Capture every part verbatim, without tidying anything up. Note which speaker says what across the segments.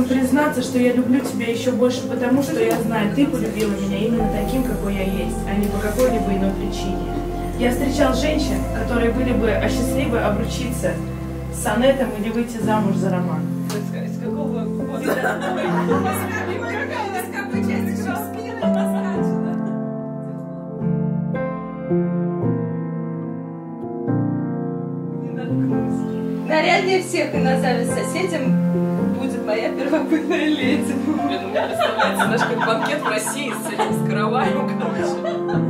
Speaker 1: признаться, что я люблю тебя еще больше потому, что я знаю, ты полюбила меня именно таким, какой я есть, а не по какой-либо иной причине. Я встречал женщин, которые были бы счастливы обручиться с сонетом или выйти замуж за роман.
Speaker 2: С какого года? С какой части Шекспира достаточно? Наряднее всех и на зависть соседям будет моя первобытная леди. Блин, у меня представляется, знаешь, как банкет в России с этим, с караваем, короче.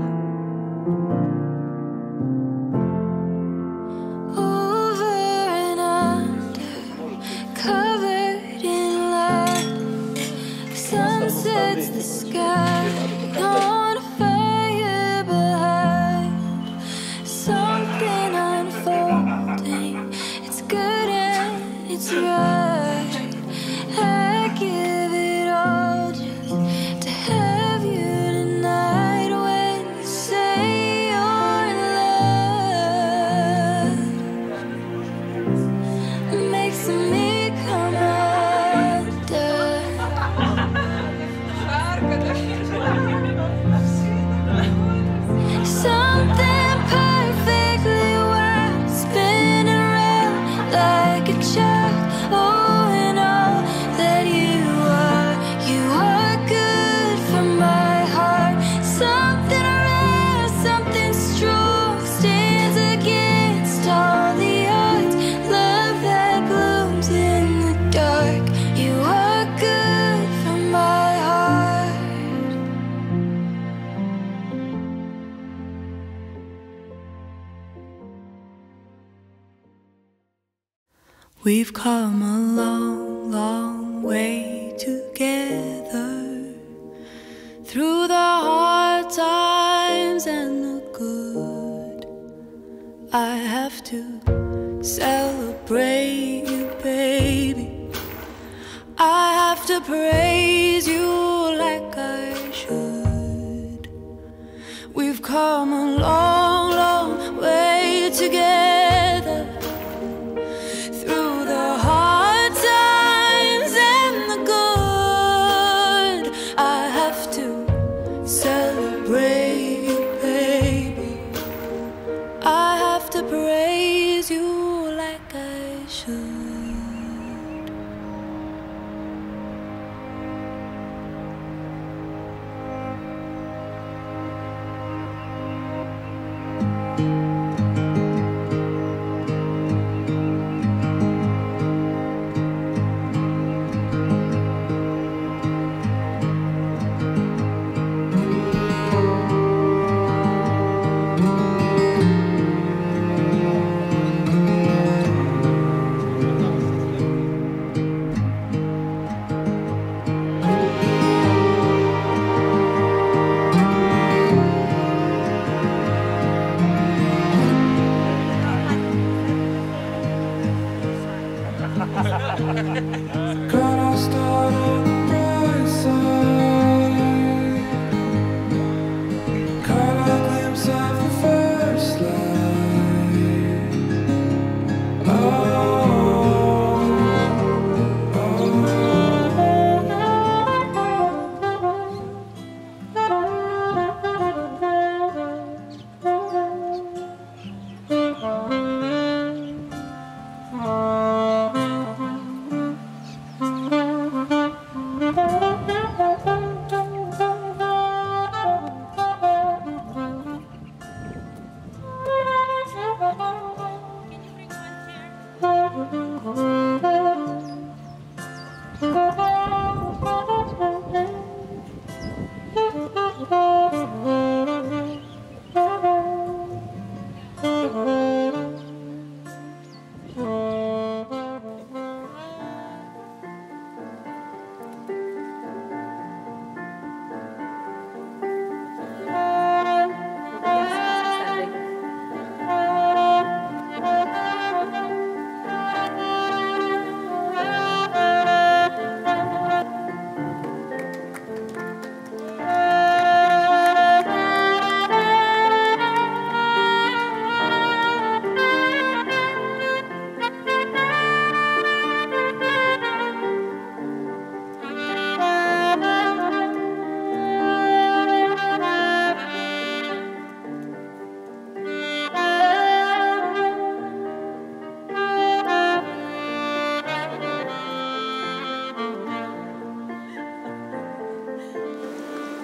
Speaker 3: We've come a long, long way together, through the hard times and the good. I have to celebrate you, baby. I have to praise you like I should. We've come a long, long way together,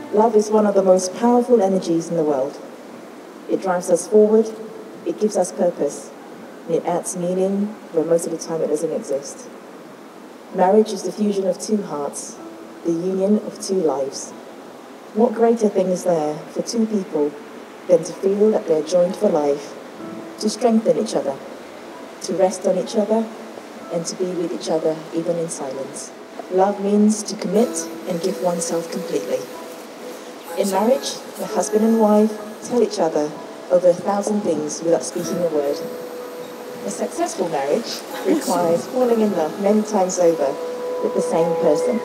Speaker 4: Love is one of the most powerful energies in the world. It drives us forward, it gives us purpose, and it adds meaning where most of the time it doesn't exist. Marriage is the fusion of two hearts, the union of two lives. What greater thing is there for two people than to feel that they're joined for life, to strengthen each other, to rest on each other, and to be with each other even in silence. Love means to commit and give oneself completely. In marriage, the husband and wife tell each other over a thousand things without speaking a word. A successful marriage requires falling in love many times over with the same person.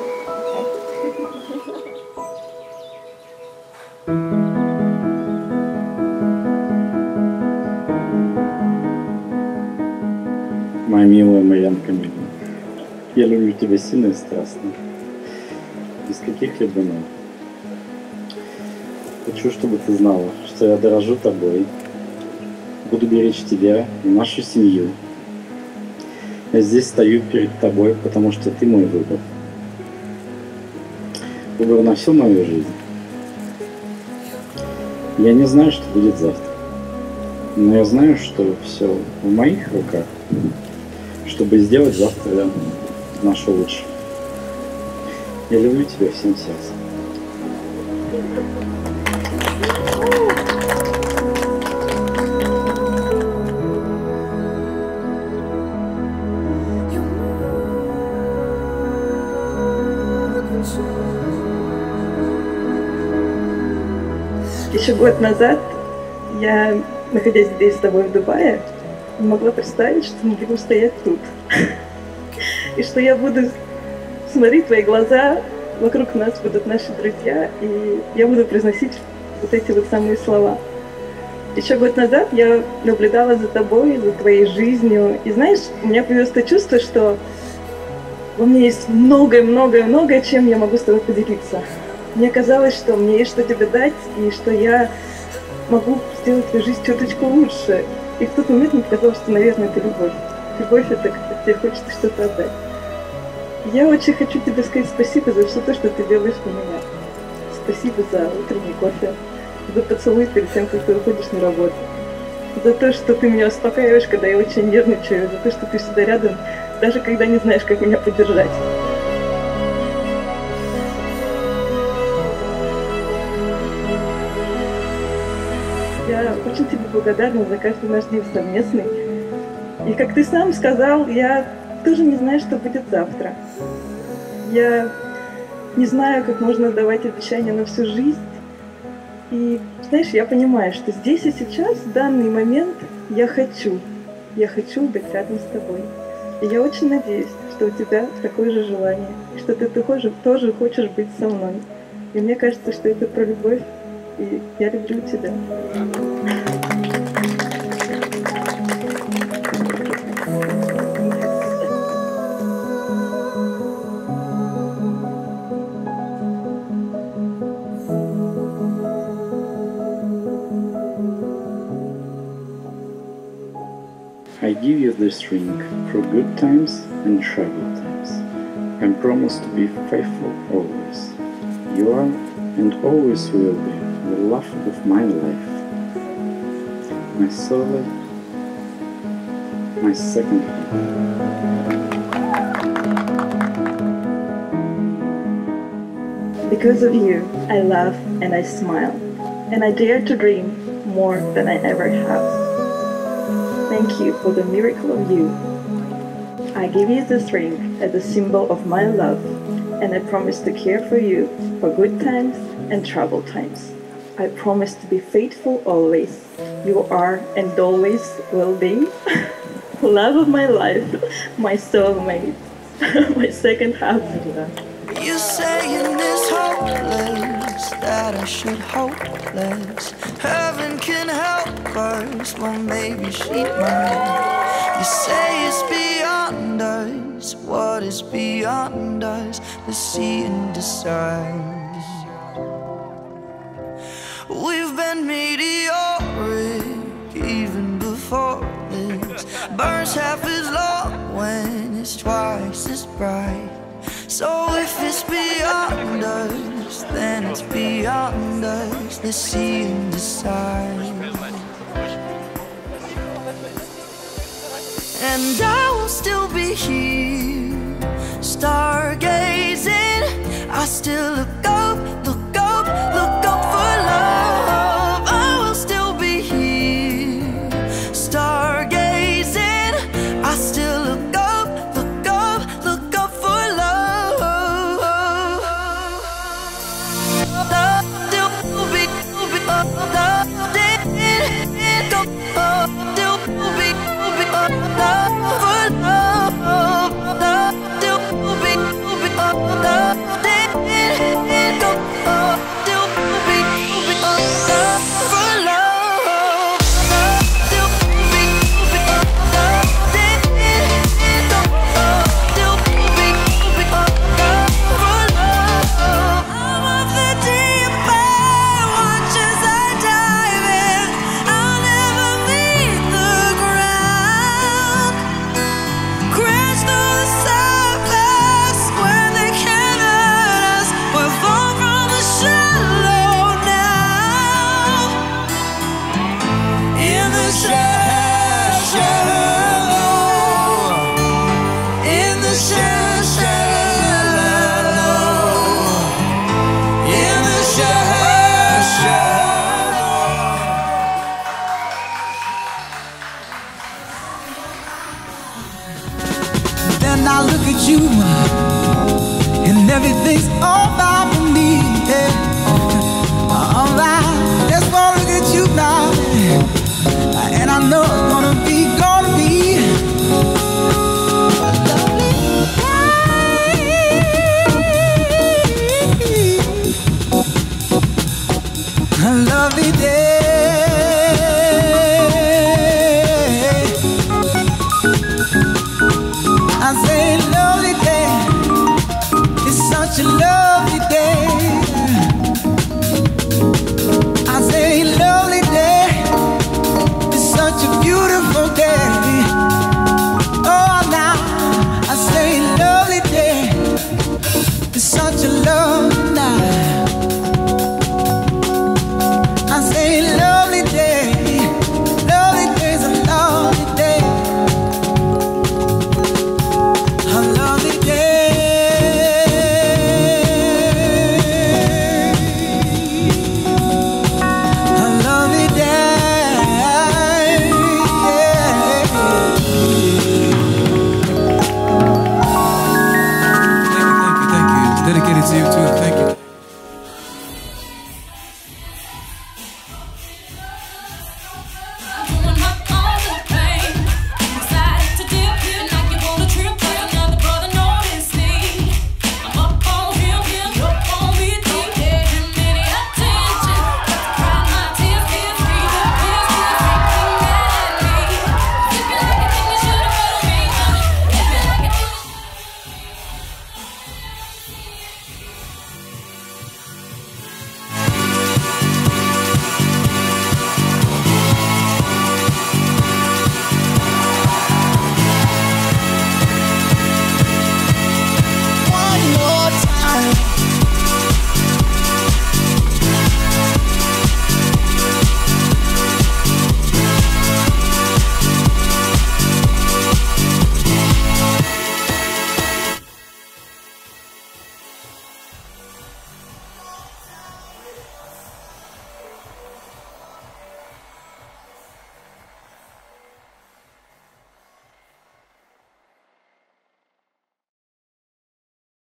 Speaker 5: Моя милая Марьяна Камиловна, я люблю тебя сильно и страстно, без каких-либо «но». Хочу, чтобы ты знала, что я дорожу тобой, буду беречь тебя и нашу семью. Я здесь стою перед тобой, потому что ты мой выбор. Выбор на всю мою жизнь. Я не знаю, что будет завтра, но я знаю, что все в моих руках, чтобы сделать завтра наше лучшее. Я люблю тебя всем сердцем.
Speaker 6: Еще год назад я, находясь здесь с тобой в Дубае, не могла представить, что мы будем стоять тут. И что я буду смотреть в твои глаза, вокруг нас будут наши друзья, и я буду произносить вот эти вот самые слова. Еще год назад я наблюдала за тобой, за твоей жизнью, и знаешь, у меня появилось то чувство, что во мне есть многое-многое-многое, чем я могу с тобой поделиться. Мне казалось, что мне есть что тебе дать, и что я могу сделать твою жизнь чуточку лучше. И в тот момент мне показалось, что, наверное, это любовь. Любовь — это когда тебе хочется что-то отдать. Я очень хочу тебе сказать спасибо за все то, что ты делаешь для меня. Спасибо за утренний кофе, за поцелуй перед тем, как ты уходишь на работу. За то, что ты меня успокаиваешь, когда я очень нервничаю. За то, что ты всегда рядом, даже когда не знаешь, как меня поддержать. Я очень тебе благодарна за каждый наш день совместный. И как ты сам сказал, я тоже не знаю, что будет завтра. Я не знаю, как можно давать обещания на всю жизнь. И, знаешь, я понимаю, что здесь и сейчас, в данный момент, я хочу. Я хочу быть рядом с тобой. И я очень надеюсь, что у тебя такое же желание. И что ты тоже, тоже хочешь быть со мной. И мне кажется, что это про любовь. И я люблю тебя.
Speaker 5: I give you this ring for good times and troubled times, and promise to be faithful always. You are and always will be the love of my life, my soul, my second home.
Speaker 6: Because of you, I laugh and I smile, and I dare to dream more than I ever have. Thank you for the miracle of you. I give you this ring as a symbol of my love, and I promise to care for you for good times and troubled times. I promise to be faithful always. You are and always will be love of my life, my soulmate, my second half.
Speaker 3: You saying it's hopeless, that I should hope less. Heaven can help us, well maybe she might. You say it's beyond us, what is beyond us? Let's see and decide. We've been meteoric even before this. Burns half as long when it's twice as bright. So if it's beyond us, then it's beyond beyond us, let's see and decide. And I will still be here, stargazing. I still look up, look up, look up for love. I will still be here, stargazing. I still look up, look up, look up for love. Love still be, be up, love didn't go up, still be, be up, love for love. Love still be, be up, love didn't go up, still be, be up, love for love. Love still be, be up, love didn't go up, still be, be up, love for love. I'm of the deep end, watch as I dive in. I'll never meet the ground. Crash through the surface where they can't hurt us. We're far from the shallow now. In the shallow, shallow. In the shallow, shallow. In the shallow, shallow.
Speaker 7: Then I look at you, and everything's alright with me. Yeah. Alright, just wanna look at you now, and I know it's gonna be, gonna be a lovely day. A lovely day.